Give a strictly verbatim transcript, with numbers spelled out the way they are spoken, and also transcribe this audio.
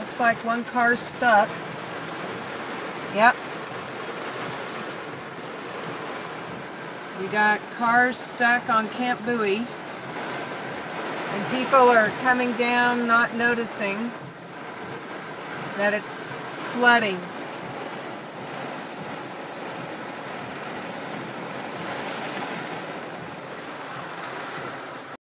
Looks like one car's stuck. Yep. We got cars stuck on Camp Bowie. And people are coming down not noticing that it's flooding.